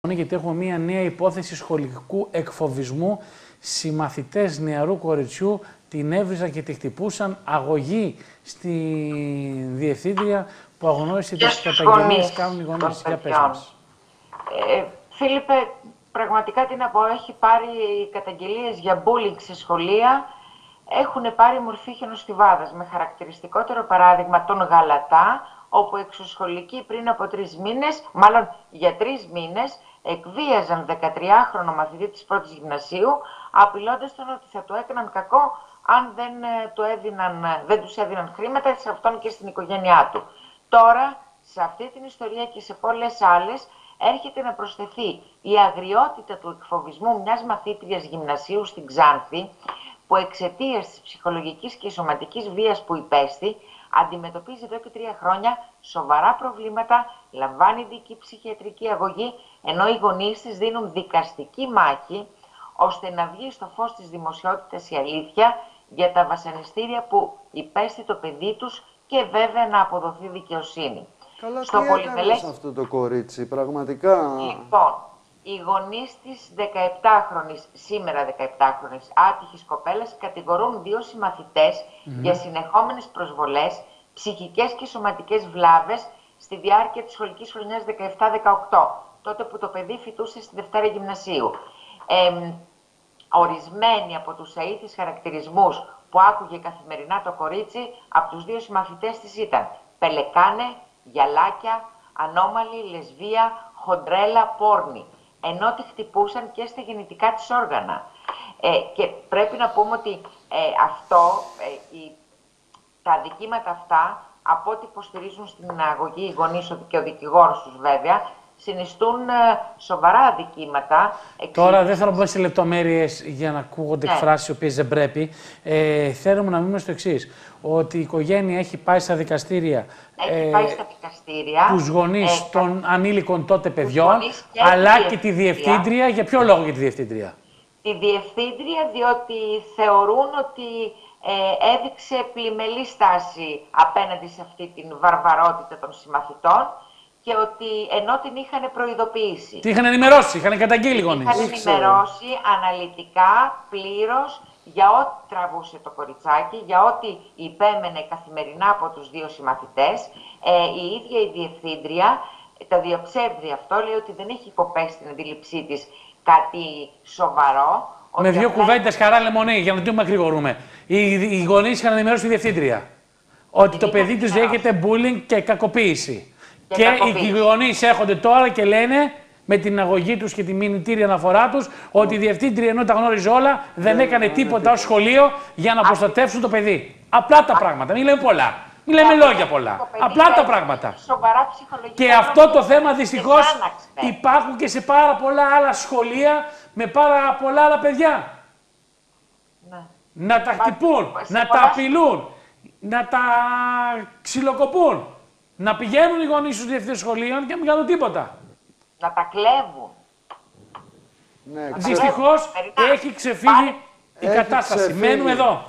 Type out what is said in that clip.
Γιατί έχουμε μία νέα υπόθεση σχολικού εκφοβισμού. Συμμαθητές νεαρού κοριτσιού την έβριζαν και τη χτυπούσαν. Αγωγή στη διευθύντρια που αγνώρισε τις καταγγελίες κάνουν οι γονείς. Για πες μας. Φίλιππε, πραγματικά τι να πω, έχει πάρει καταγγελίες για bullying σε σχολεία. Έχουν πάρει μορφή χιονοστιβάδας, με χαρακτηριστικότερο παράδειγμα τον Γαλατά, όπου εξωσχολικοί πριν από 3 μήνες, μάλλον για 3 μήνες, εκβίαζαν 13χρονο μαθητή της πρώτης γυμνασίου, απειλώντας τον ότι θα του έκαναν κακό αν δεν τους έδιναν χρήματα σε αυτόν και στην οικογένειά του. Τώρα, σε αυτή την ιστορία και σε πολλές άλλες, έρχεται να προσθεθεί η αγριότητα του εκφοβισμού μιας μαθήτριας γυμνασίου στην Ξάνθη, που εξαιτίας της ψυχολογικής και σωματικής βίας που υπέστη, αντιμετωπίζει εδώ και 3 χρόνια σοβαρά προβλήματα, λαμβάνει ειδική ψυχιατρική αγωγή, ενώ οι γονείς της δίνουν δικαστική μάχη, ώστε να βγει στο φως της δημοσιότητας η αλήθεια για τα βασανιστήρια που υπέστη το παιδί τους και βέβαια να αποδοθεί δικαιοσύνη. Καλά, στο τι έκανε σε αυτό το κορίτσι, πραγματικά. Λοιπόν, οι γονείς της 17χρονης, σήμερα 17χρονης άτυχης κοπέλας, κατηγορούν 2 συμμαθητές για συνεχόμενες προσβολές, ψυχικές και σωματικές βλάβες στη διάρκεια της σχολικής χρονιάς 17-18, τότε που το παιδί φοιτούσε στη Δευτέρα Γυμνασίου. Ορισμένοι από τους αήθεις χαρακτηρισμούς που άκουγε καθημερινά το κορίτσι από τους 2 συμμαθητές της ήταν πελεκάνε, γυαλάκια, ανώμαλη, λεσβία, χοντρέλα, πόρνη, ενώ τη χτυπούσαν και στα γεννητικά της όργανα. Και πρέπει να πούμε ότι τα αδικήματα αυτά, από ό,τι υποστηρίζουν στην αγωγή οι γονείς και ο δικηγόρος τους βέβαια, συνιστούν σοβαρά αδικήματα. Τώρα δεν θέλω να πω σε λεπτομέρειες για να ακούγονται εκφράσεις οι οποίες δεν πρέπει. Θέλουμε να μείνουμε στο εξής, ότι η οικογένεια έχει πάει στα δικαστήρια. Έχει πάει στα δικαστήρια. Τους γονείς των ανήλικων τότε παιδιών, αλλά και τη διευθύντρια. Για ποιο λόγο για τη διευθύντρια? Τη διευθύντρια διότι θεωρούν ότι έδειξε πλημελή στάση απέναντι σε αυτή την βαρβαρότητα των συμμαθητών και ότι ενώ την είχαν προειδοποιήσει. Τι είχαν ενημερώσει, είχαν καταγγείλει οι γονείς. Είχαν ενημερώσει αναλυτικά, πλήρως, για ό,τι τραβούσε το κοριτσάκι, για ό,τι υπέμενε καθημερινά από τους 2 συμμαθητές. Η ίδια η διευθύντρια το διαψεύδει αυτό, λέει ότι δεν έχει κοπέσει στην αντίληψή της κάτι σοβαρό. Με 2 κουβέντες, Χαρά Λεμονή, για να μην μακρηγορούμε. Οι γονείς είχαν ενημερώσει τη διευθύντρια ότι το παιδί τους δέχεται bullying και κακοποίηση. Και οι γονείς έρχονται τώρα και λένε, με την αγωγή τους και τη μηνυτήρια αναφορά τους, ότι η διευθύντρια, ενώ τα γνώριζε όλα, δεν έκανε τίποτα ως σχολείο για να προστατεύσουν το παιδί. Απλά τα πράγματα. Μην λέμε πολλά. Μην λέμε λόγια πολλά. Απλά τα πράγματα. Και αυτό το θέμα δυστυχώς υπάρχουν και σε πάρα πολλά άλλα σχολεία με πάρα πολλά άλλα παιδιά. Να τα χτυπούν, να τα απειλούν, να τα ξυλοκοπούν. Να πηγαίνουν οι γονείς στους διευθυντές σχολείων και να μην κάνουν τίποτα. Να τα κλέβουν. Ναι, δυστυχώς έχει ξεφύγει η κατάσταση. Μένουμε εδώ.